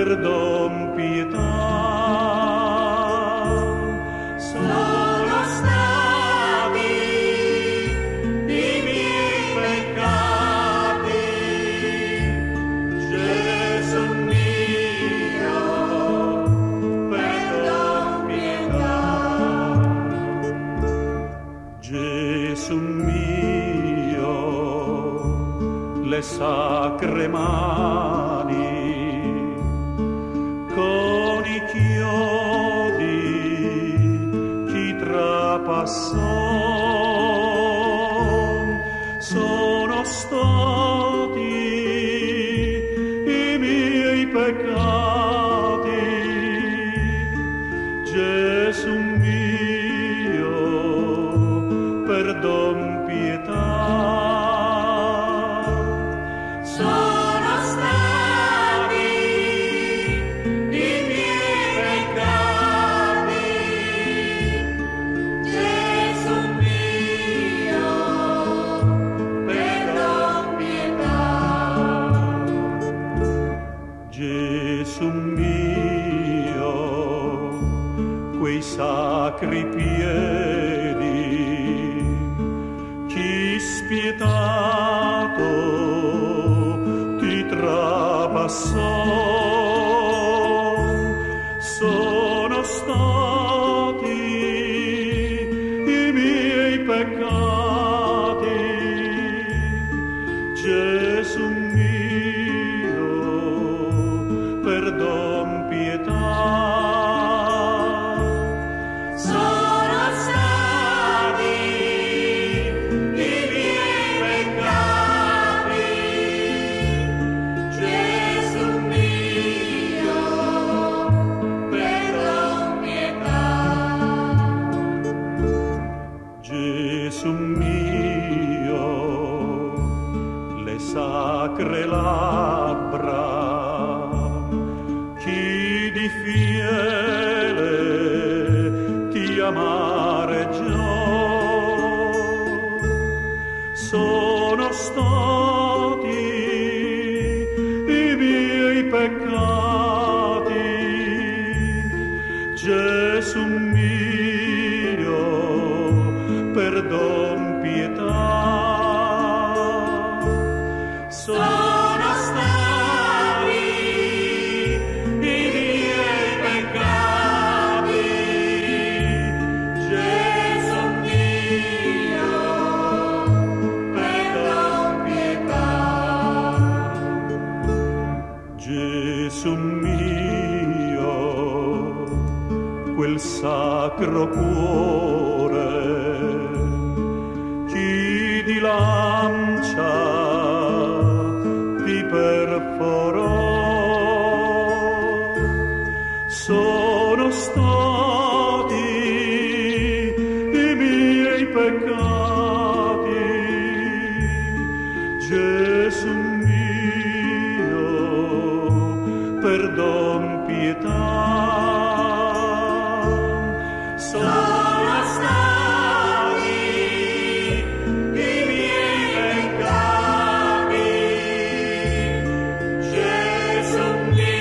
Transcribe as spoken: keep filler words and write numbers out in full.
perdon, pietà. Sono stati i miei peccati, Gesù mio, perdon, pietà. Gesù mio, le sacre mani con i chiodi chi trapassò, sono stati i miei peccati, Gesù mio, perdon, pietà. Sono stati i miei peccati, Gesù mio, perdon, pietà. Gesù mio, quei sacri piedi, chi spietato ti trapassò, sono stati i miei peccati, Gesù mio, perdon, pietà. Sono stati i miei peccati, Gesù mio, perdon, pietà. Gesù mio, le sacre labbra chi di fiele ti amareggiò, sono stati i miei peccati, Gesù mio, perdon, pietà. Sono stati i miei peccati, Gesù mio, perdon, pietà. Gesù mio, quel sacro cuore chi di lancia ti perforò, sono stati i miei peccati, Gesù mio, perdon, pietà. Sono stati i miei peccati, Gesù mio,